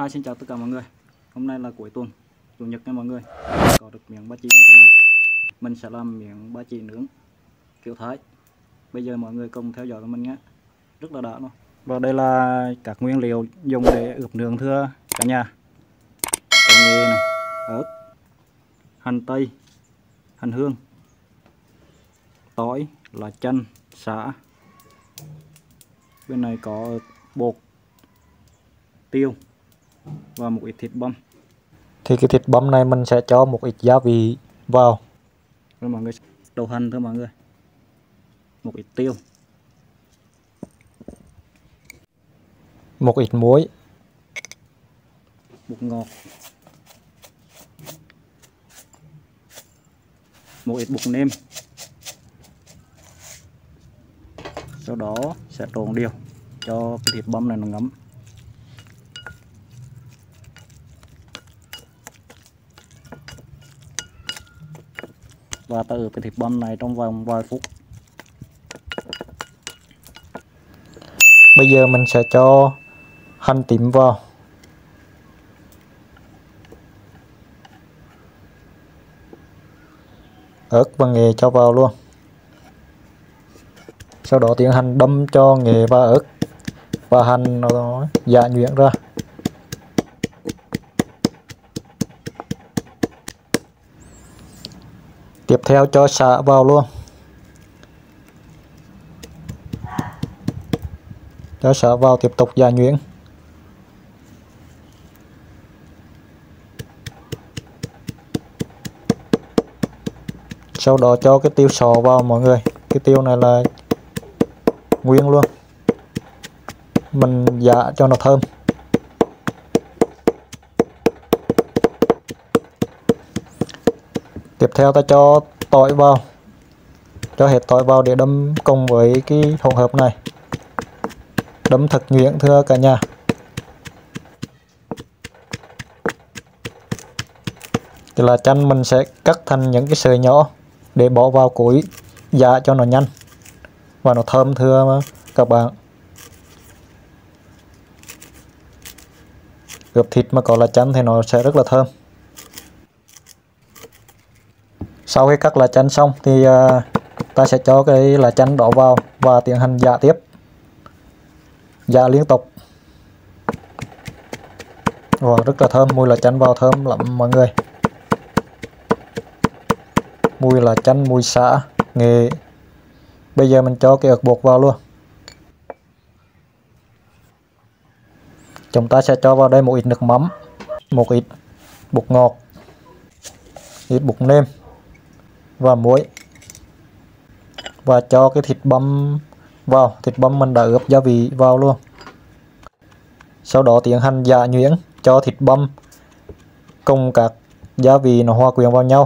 Xin chào tất cả mọi người. Hôm nay là cuối tuần, chủ nhật nha mọi người. Có được miếng ba chỉ như thế này. Mình sẽ làm miếng ba chỉ nướng kiểu Thái. Bây giờ mọi người cùng theo dõi của mình nhé. Rất là đã luôn. Và đây là các nguyên liệu dùng để ướp nướng thưa cả nhà. Có nghệ này, ớt, hành tây, hành hương, tỏi, lá chanh, sả. Bên này có bột, tiêu và một ít thịt băm. Thì cái thịt băm này mình sẽ cho một ít gia vị vào. Rồi mọi người, đầu hành thôi mọi người, một ít tiêu, một ít muối, bột ngọt, một ít bột nêm. Sau đó sẽ trộn đều cho cái thịt băm này nó ngấm. Và ta ướp cái thịt băm này trong vòng vài phút. Bây giờ mình sẽ cho hành tím vào. Ớt và nghệ cho vào luôn. Sau đó tiến hành đâm cho nghệ và ớt và hành nó giã nhuyễn ra. Tiếp theo cho sả vào luôn. Cho sả vào tiếp tục giã nhuyễn. Sau đó cho cái tiêu sò vào mọi người. Cái tiêu này là nguyên luôn. Mình giã cho nó thơm. Tiếp theo ta cho tỏi vào. Cho hết tỏi vào để đâm cùng với cái hỗn hợp này. Đâm thật nhuyễn thưa cả nhà. Thì là chanh mình sẽ cắt thành những cái sợi nhỏ để bỏ vào củi giã cho nó nhanh và nó thơm thưa các bạn. Ướp thịt mà có lá chanh thì nó sẽ rất là thơm. Sau khi cắt lá chanh xong thì ta sẽ cho cái lá chanh đỏ vào và tiến hành giã tiếp. Giã liên tục. Wow, rất là thơm, mùi lá chanh vào thơm lắm mọi người. Mùi lá chanh, mùi sả, nghệ. Bây giờ mình cho cái ớt bột vào luôn. Chúng ta sẽ cho vào đây một ít nước mắm, một ít bột ngọt, ít bột nêm và muối. Và cho cái thịt băm vào. Thịt băm mình đã ướp gia vị vào luôn. Sau đó tiến hành giã nhuyễn cho thịt băm cùng các gia vị nó hòa quyện vào nhau.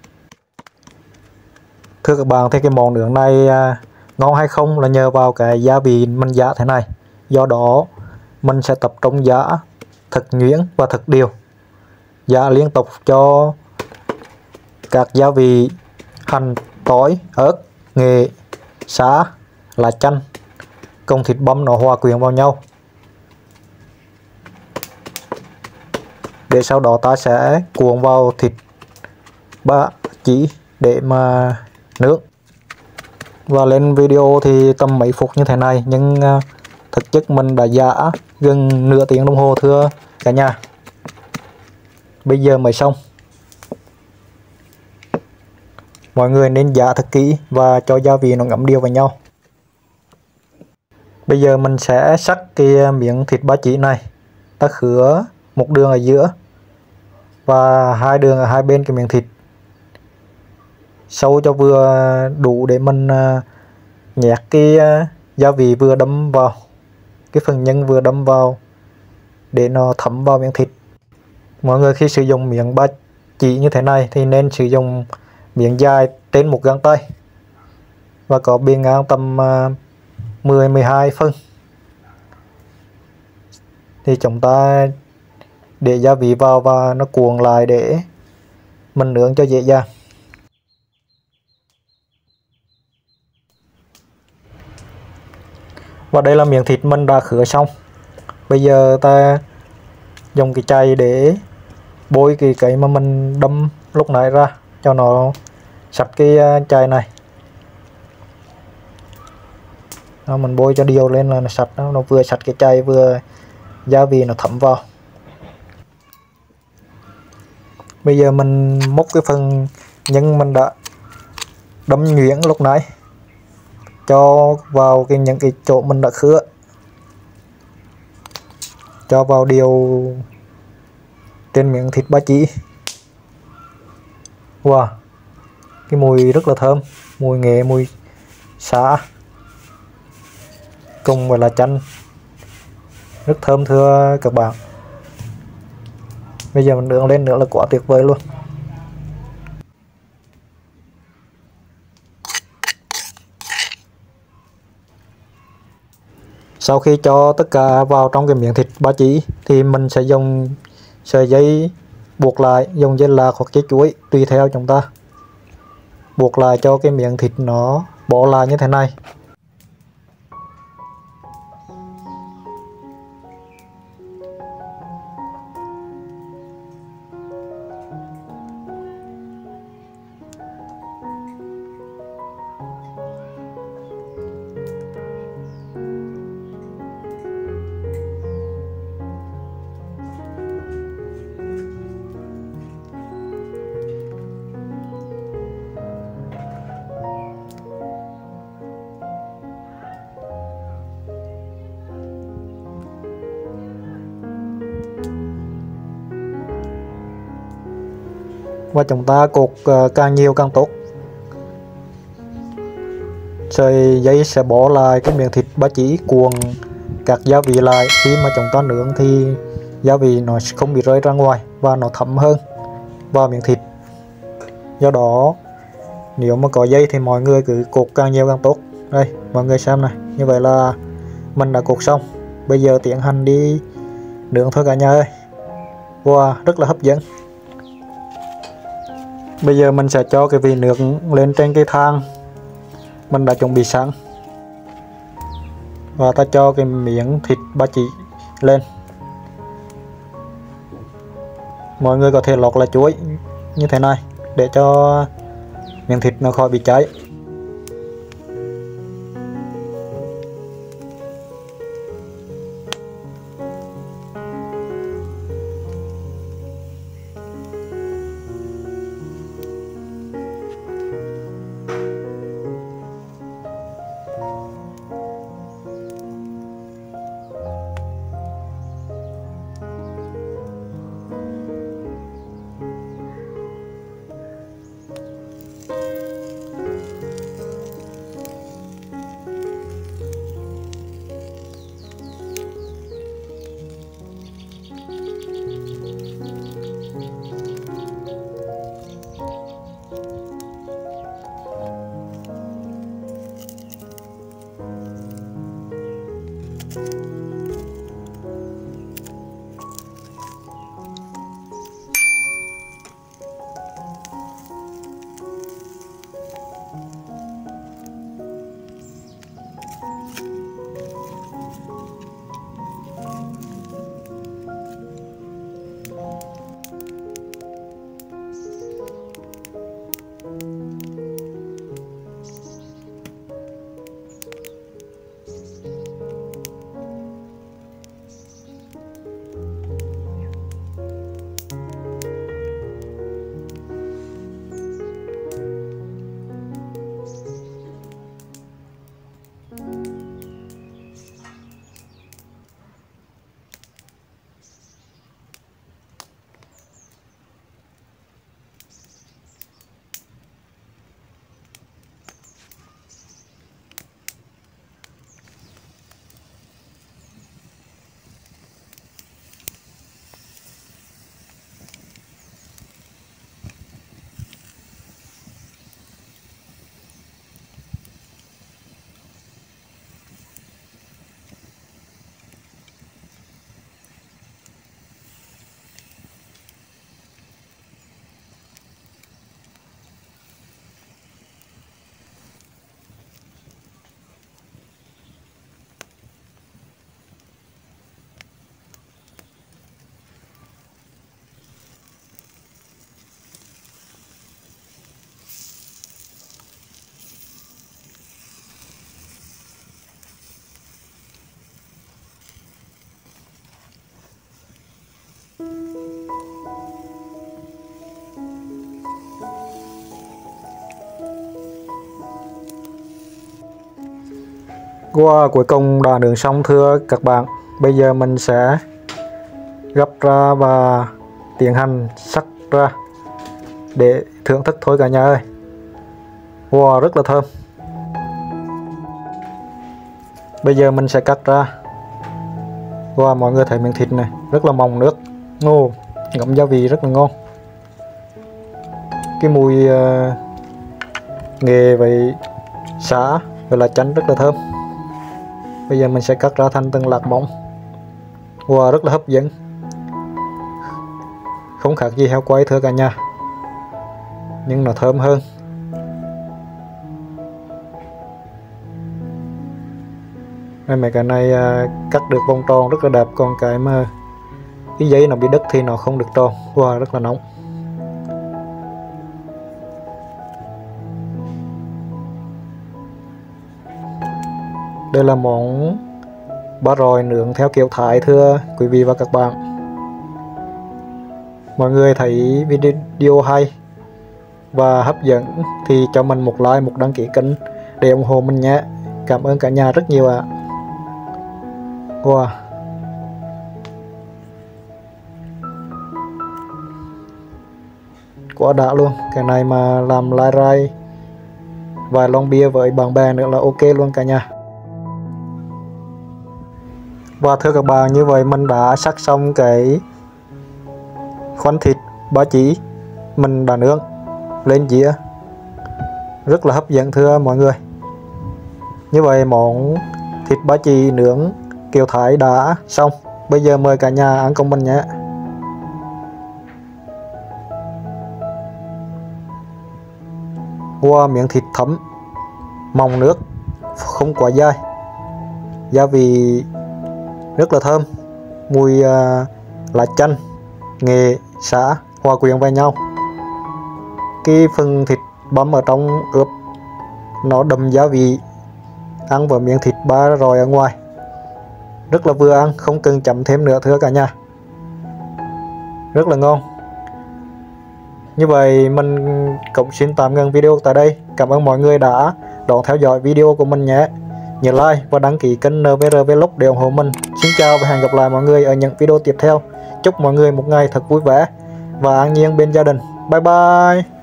Thưa các bạn, thì cái món nướng này ngon hay không là nhờ vào cái gia vị mình giã thế này. Do đó mình sẽ tập trung giã thật nhuyễn và thật đều. Giã liên tục cho các gia vị hành, tỏi, ớt, nghệ, sả, lá chanh cùng thịt băm nó hòa quyện vào nhau. Để sau đó ta sẽ cuộn vào thịt ba chỉ để mà nướng. Và lên video thì tầm mấy phút như thế này, nhưng thực chất mình đã giã gần nửa tiếng đồng hồ thưa cả nhà. Bây giờ mới xong. Mọi người nên giã thật kỹ và cho gia vị nó ngấm đều vào nhau. Bây giờ mình sẽ sắc cái miếng thịt ba chỉ này. Ta khứa một đường ở giữa và hai đường ở hai bên cái miếng thịt, sâu cho vừa đủ để mình nhét cái gia vị vừa đâm vào, cái phần nhân vừa đâm vào để nó thấm vào miếng thịt. Mọi người khi sử dụng miếng ba chỉ như thế này thì nên sử dụng miếng dài trên một găng tay và có bề ngang tầm 10-12 phân. Thì chúng ta để gia vị vào và nó cuộn lại để mình nướng cho dễ dàng. Và đây là miếng thịt mình đã khứa xong. Bây giờ ta dùng cái chày để bôi cái mà mình đâm lúc nãy ra cho nó sạch cái chày này. Đó, mình bôi cho đều lên là nó sạch, nó vừa sạch cái chày vừa gia vị nó thấm vào. Bây giờ mình múc cái phần nhân mình đã đâm nhuyễn lúc nãy cho vào những cái chỗ mình đã khứa, cho vào đều trên miếng thịt ba chỉ. Wow, cái mùi rất là thơm, mùi nghệ, mùi sả cùng với là chanh rất thơm thưa các bạn. Bây giờ mình nướng lên nữa là quá tuyệt vời luôn. Sau khi cho tất cả vào trong cái miếng thịt ba chỉ thì mình sẽ dùng sợi dây buộc lại, dùng dây lạc hoặc dây chuối tùy theo chúng ta, buộc lại cho cái miếng thịt nó bó lại như thế này. Và chúng ta cột càng nhiều càng tốt. Sợi dây sẽ bó lại cái miếng thịt ba chỉ, cuộn các gia vị lại. Khi mà chúng ta nướng thì gia vị nó không bị rơi ra ngoài và nó thấm hơn vào miếng thịt. Do đó nếu mà có dây thì mọi người cứ cột càng nhiều càng tốt. Đây mọi người xem này, như vậy là mình đã cột xong. Bây giờ tiến hành đi nướng thôi cả nhà ơi. Wow, rất là hấp dẫn. Bây giờ mình sẽ cho cái vị nướng lên trên cái than mình đã chuẩn bị sẵn, và ta cho cái miếng thịt ba chỉ lên. Mọi người có thể lọc là chuối như thế này để cho miếng thịt nó khỏi bị cháy. Wow, cuối cùng đã nướng xong thưa các bạn. Bây giờ mình sẽ gấp ra và tiến hành sắc ra để thưởng thức thôi cả nhà ơi. Wow, rất là thơm. Bây giờ mình sẽ cắt ra. Wow, mọi người thấy miếng thịt này rất là mọng nước, ngậm gia vị rất là ngon. Cái mùi nghệ với sả và lá chanh rất là thơm. Bây giờ mình sẽ cắt ra thành từng lát mỏng. Wow, rất là hấp dẫn, không khác gì heo quay thưa cả nhà, nhưng nó thơm hơn. Mấy cái này cắt được vòng tròn rất là đẹp, còn cái mà cái giấy nó bị đứt thì nó không được tròn. Wow, rất là nóng. Đây là món bá rọi nướng theo kiểu Thái thưa quý vị và các bạn. Mọi người thấy video hay và hấp dẫn thì cho mình một like, một đăng ký kênh để ủng hộ mình nhé. Cảm ơn cả nhà rất nhiều ạ. Wow, quá đã luôn. Cái này mà làm lai rai vài lon bia với bạn bè nữa là ok luôn cả nhà. Và thưa các bạn, như vậy mình đã sắc xong cái khoanh thịt ba chỉ mình đã nướng lên dĩa, rất là hấp dẫn thưa mọi người. Như vậy món thịt ba chỉ nướng kiểu Thái đã xong. Bây giờ mời cả nhà ăn cùng mình nhé. Wow, miếng thịt thấm mọng nước, không quá dai, gia vị rất là thơm, mùi lá chanh, nghệ, sả hòa quyện vào nhau. Cái phần thịt băm ở trong ướp nó đậm gia vị, ăn với miếng thịt ba rọi ở ngoài rất là vừa ăn, không cần chấm thêm nữa thưa cả nhà, rất là ngon. Như vậy mình cũng xin tạm ngừng video tại đây. Cảm ơn mọi người đã đón theo dõi video của mình nhé. Nhớ like và đăng ký kênh NVR Vlog để ủng hộ mình. Xin chào và hẹn gặp lại mọi người ở những video tiếp theo. Chúc mọi người một ngày thật vui vẻ và an nhiên bên gia đình. Bye bye.